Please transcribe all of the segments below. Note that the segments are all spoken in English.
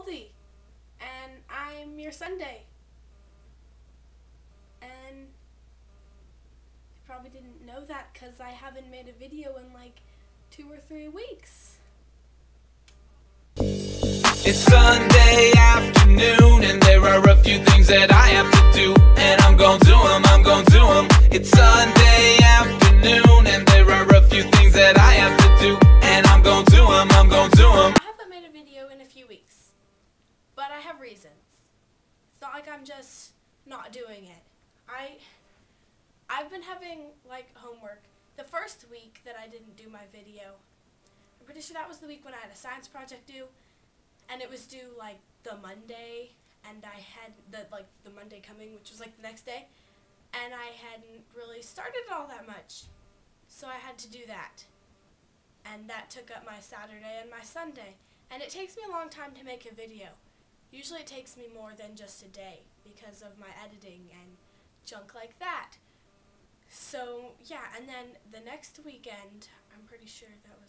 Goldie, and I'm your Sunday. And you probably didn't know that because I haven't made a video in like 2 or 3 weeks. It's Sunday afternoon and there are a few things that I have to do, and I'm gonna do them, It's Sunday afternoon and there are a few things that I have to do, and I'm gonna do them, I haven't made a video in a few weeks, but I have reasons. It's not like I'm just not doing it. I've been having like homework. The first week that I didn't do my video, I'm pretty sure that was the week when I had a science project due, and it was due like the Monday, and I had the Monday coming, which was like the next day, and I hadn't really started it all that much, so I had to do that, and that took up my Saturday and my Sunday, and it takes me a long time to make a video. Usually it takes me more than just a day because of my editing and junk like that. So yeah, and then the next weekend, I'm pretty sure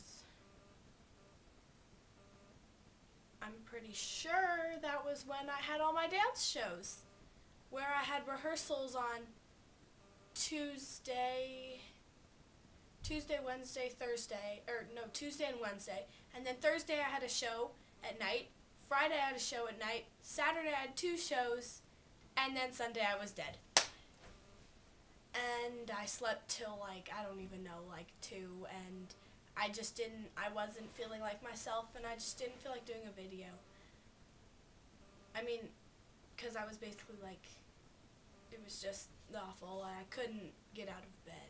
that was when I had all my dance shows, where I had rehearsals on Tuesday, Wednesday, Thursday, Tuesday and Wednesday, and then Thursday I had a show at night, Friday I had a show at night, Saturday I had 2 shows, and then Sunday I was dead. And I slept till like, I don't even know, like 2, and I wasn't feeling like myself, and I just didn't feel like doing a video. I mean, because I was basically like, it was just awful. I couldn't get out of bed.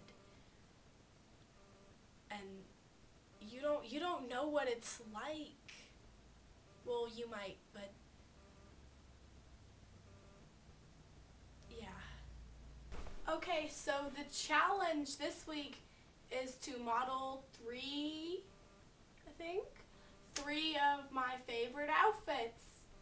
And you don't know what it's like. Well, you might, but yeah. Okay, so the challenge this week is to model 3 of my favorite outfits.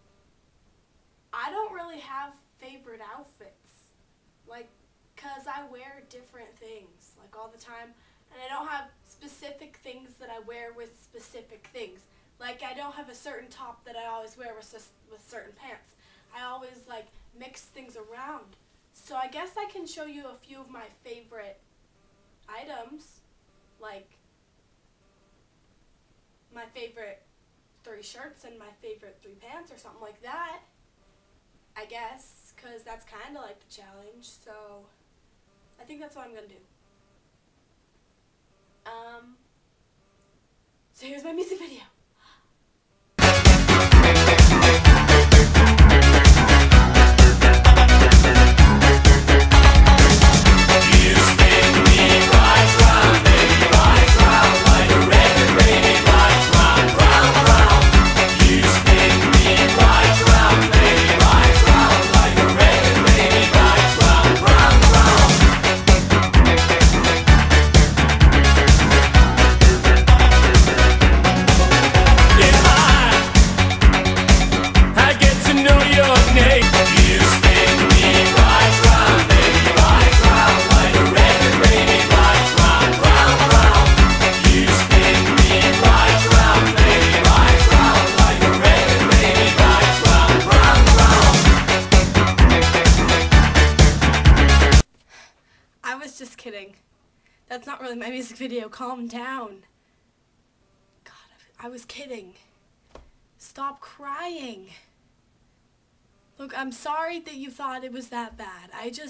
I don't really have favorite outfits, like, cause I wear different things, like, all the time, and I don't have specific things that I wear with specific things. Like, I don't have a certain top that I always wear with certain pants. I always, like, mix things around. So I guess I can show you a few of my favorite items, like my favorite 3 shirts and my favorite 3 pants or something like that, I guess, because that's kind of like the challenge, so I think that's what I'm going to do. So here's my music video. Just kidding. That's not really my music video. Calm down. God, I was kidding. Stop crying. Look, I'm sorry that you thought it was that bad.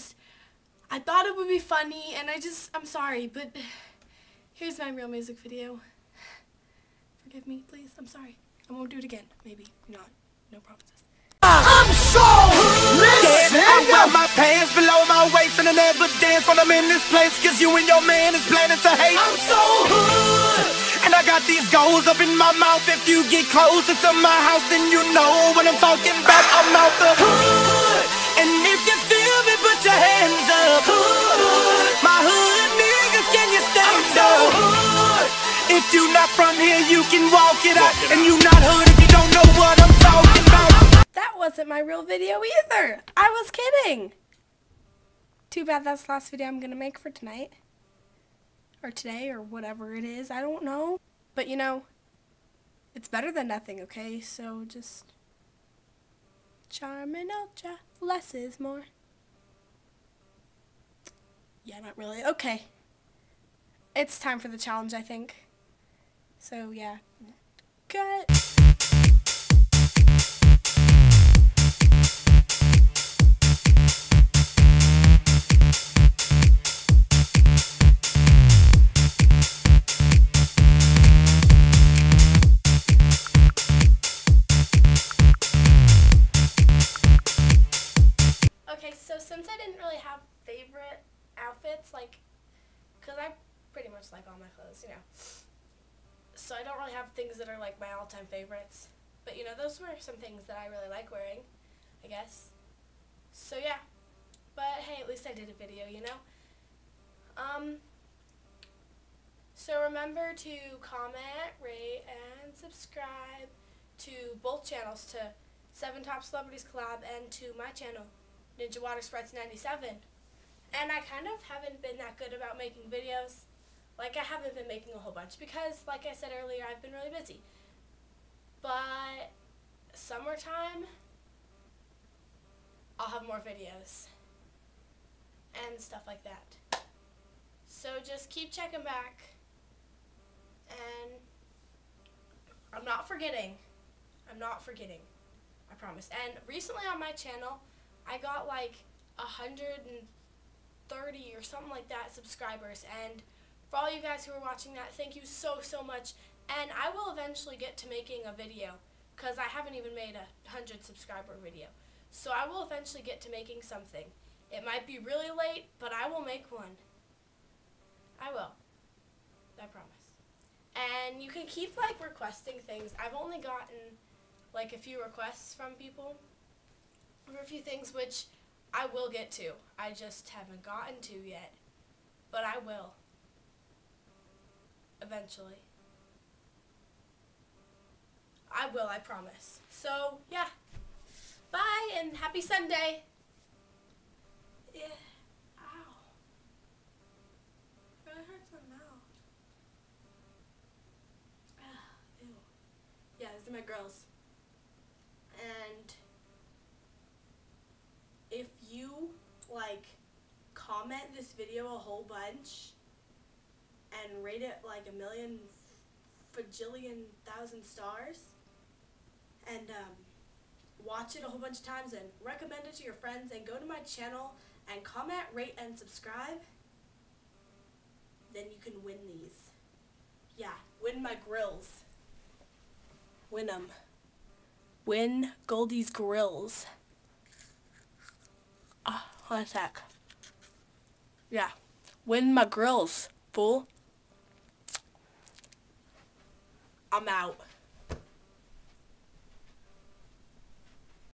I thought it would be funny, and I'm sorry, but here's my real music video. Forgive me, please. I'm sorry. I won't do it again. Maybe not. No promises. I'm so listen. I wear my pants below my waist and I never dance when I'm in this place, cause you and your man is planning to hate. I'm so hood, and I got these goals up in my mouth. If you get closer to my house, then you know what I'm talking about. I'm out the hood, and if you feel me, put your hands up. Hood, my hood niggas, can you stand up? Hood, if you not from here, you can walk it out. And you not hood if you don't know what I'm talking about. That wasn't my real video either. I was kidding. Too bad that's the last video I'm gonna make for tonight. Or today, or whatever it is. I don't know. But you know, it's better than nothing, okay? So just Charmin Ultra, less is more. Yeah, not really. Okay. It's time for the challenge, I think. So, yeah. Cut. Okay, so since I didn't really have favorite outfits, like, because I pretty much like all my clothes, you know. So I don't really have things that are like my all-time favorites. But, you know, those were some things that I really like wearing, I guess. So, yeah. But, hey, at least I did a video, you know. So remember to comment, rate, and subscribe to both channels, to 7 Top Celebrities Collab and to my channel, Ninja Water Sprites 97. And I kind of haven't been that good about making videos. Like, I haven't been making a whole bunch because, like I said earlier, I've been really busy. But summertime, I'll have more videos and stuff like that. So just keep checking back. And I'm not forgetting. I promise. And recently on my channel, I got like 130 or something like that subscribers. And for all you guys who are watching that, thank you so much. And I will eventually get to making a video, because I haven't even made a 100 subscriber video. So I will eventually get to making something. It might be really late, but I will make one. I will. I promise. And you can keep like requesting things. I've only gotten like a few requests from people for a few things, which I will get to. I just haven't gotten to yet. But I will. Eventually. I will, I promise. So, yeah. Bye, and happy Sunday. Yeah. Ow. It really hurts my mouth. Ew. Yeah, these are my girls. And if you, like, comment this video a whole bunch and rate it like 1,000,000,000 stars, and watch it a whole bunch of times and recommend it to your friends and go to my channel and comment, rate, and subscribe, then you can win these. Yeah, win my grills. Win them. Win Goldie's grills. One sec. Yeah, win my grills, fool. I'm out.